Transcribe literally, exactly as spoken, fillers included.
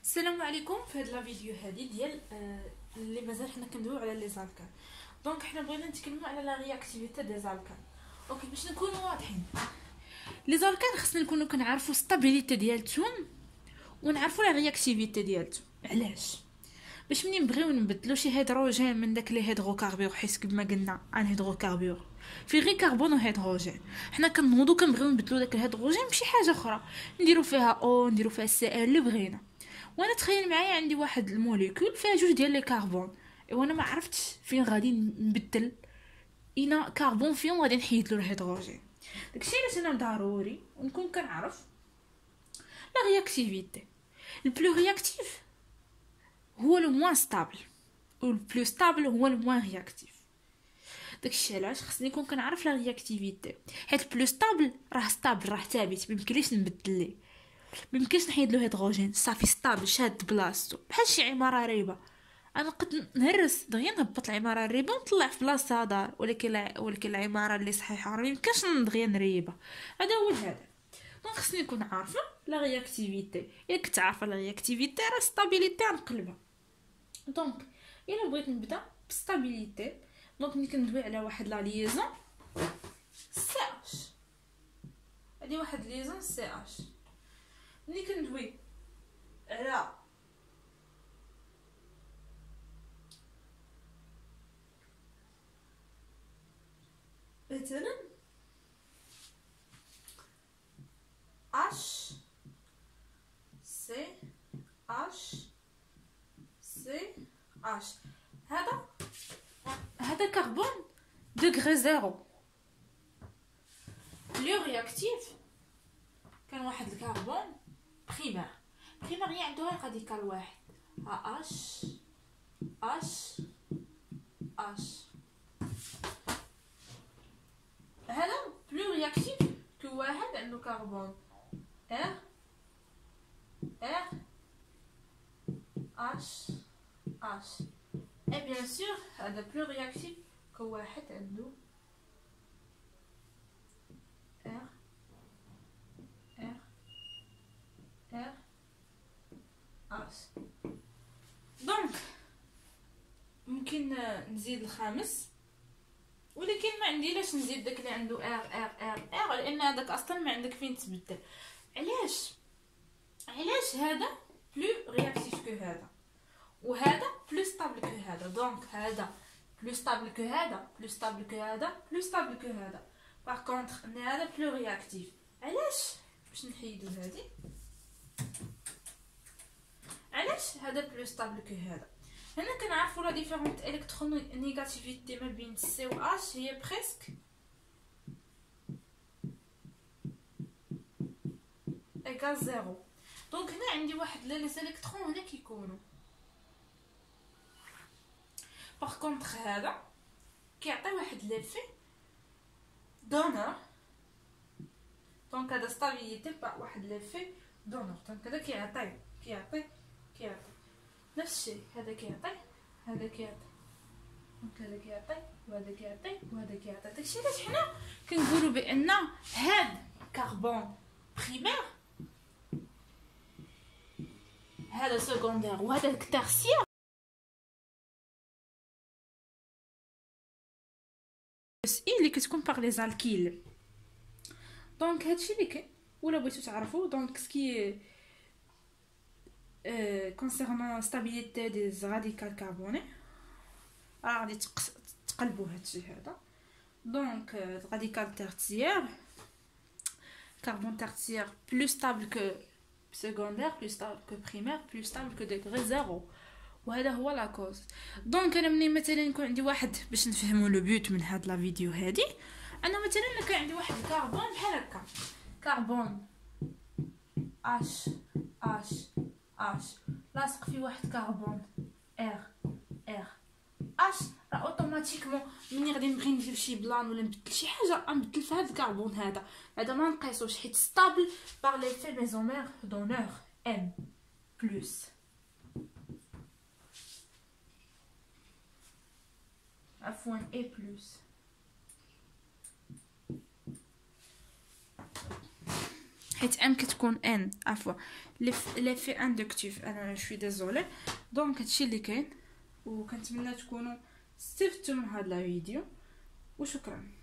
السلام عليكم. في هذا الفيديو هذه ديال آه اللي مازال حنا كندويو على لي زالكان. دونك حنا بغينا نتكلموا على لا رياكتيفيتي دي زالكان. اوكي، باش نكونوا واضحين، لي زالكان خصنا نكونوا كنعرفوا ستابيليتي ديالتهم ونعرفوا لا رياكتيفيتي ديالتهم. علاش؟ باش ملي نبغيو نبدلو شي هيدروجين من داك لي هيدروكاربور، حيت كما قلنا ان هيدروكاربور في غير كربون وهيدروجين، حنا كنوضو كنبغيو نبدلو داك الهيدروجين بشي حاجه اخرى، نديرو فيها او نديرو فيها سي ال اللي بغينا. وانا تخيل معايا عندي واحد الموليكول فيها جوج ديال لي كربون، وانا ما عرفتش فين غادي نبدل انا كربون فين غادي نحيد له الهيدروجين. داكشي علاش انا ضروري نكون كنعرف لا رياكتيفيتي. البلو رياكتيف هو لو موان ستابل، و البلو ستابل هو لو موان رياكتيف. داكشي علاش خصني نكون كنعرف لا رياكتيفيتي، حيت البلو ستابل راه ستابل، راه ثابت، ما يمكنليش نبدل ليه، ميمكنش نحيد له هيدروجين، صافي ستابل شاد بلاصتو بحال شي عماره ريبه. انا نقد نهرس دغيا نهبط العماره الريبه ونطلع في بلاصتها دار، ولكن لا ولكن العماره اللي صحيحه راه ميمكنش دغيا نريبه. هذا هو الهدف. دونك خصني نكون عارفه لا رياكتيفيتي. الا كنت عارفه لا رياكتيفيتي راه ستابيليتي نقلبها. دونك الا بغيت نبدا بستابيليتي، دونك ملي كندوي على واحد لا ليزون سي اش، هادي واحد ليزون سي اش، ملي كندوي على مثلا اش سي اش سي اش، هذا هذا كربون دوغري زيرو. لو رياكتيف كان واحد الكربون بريمير، بريمير هي عندها راديكال واحد، ها اش اش اش. هذا بلو رياكتيف كو واحد عنده كربون ار ار اش اش. اي بيان سور هذا بلو رياكتيف كو واحد عنده ار ار ار اش. دونك ممكن نزيد الخامس، ولكن ما عندي لاش نزيد داك اللي عنده ار ار ار ار، لان هذاك اصلا ما عندك فين تبدل. علاش علاش هذا بلو رياكتيف كو هذا، وهذا بلو ستابل كو هذا. دونك هذا بلو ستابل كو هذا، بلو ستابل كو هذا، بلو ستابل كو هذا. باغ كونطخ ان هذا بلو رياكتيف. علاش؟ باش نحيدو هذه، علاش هذا بلو ستابل كو هذا. هنا كنعرفوا لا ديفيرونت الكترون نيجاتيفيتي ما بين سي و اش هي بريسك ايكال زيرو. دونك هنا عندي واحد لي الكترون هنا كيكونوا. باغ كونطخ هذا كيعطي واحد ليفي دونور، دونك هذا ستابيليتي با واحد ليفي دونور. دونك هذا كيعطي كيعطي كيعطي نفس الشيء، هذا كيعطي هذا كيعطي، دونك هذا كيعطي وهذا كيعطي وهذا كيعطي. داكشي علاش حنا كنقولوا بان هاد كربون بريمير هذا سكوندير وهذا تيرسيير بس اي اللي كتكون باغ لي زالكيل. دونك هادشي اللي كاين ولا بغيتو تعرفوا. دونك سكي Euh, concernant stabilité des radicaux carbonés راه غادي تقلبوا هادشي هذا. دونك راديكال tertiaire carbone tertiaire plus stable que secondaire, plus stable que primaire, plus stable que degré zéro. وهذا هو لا كوز. دونك انا مني مثلا يكون عندي واحد، باش نفهموا لو بوت من هاد لا فيديو هادي، انا مثلا كان عندي واحد الكربون بحال هكا، كربون اش اش اش لاصق فيه واحد كربون ار ار اش، راه اوتوماتيكمون ملي غادي نبغي ندير شي بلان ولا نبدل شي حاجه غنبدل في هذا الكربون هذا. هذا ما نقيسوش حيت ستابل بار ليفي ميزومير دونور ام بلس. عفوا اي بلس. حيت ان كتكون ان عفوا لي في اندكتيف. انا شوي ديزولي. دونك هادشي اللي كاين، وكنتمنى تكونوا استفدتوا من هذا الفيديو، وشكرا.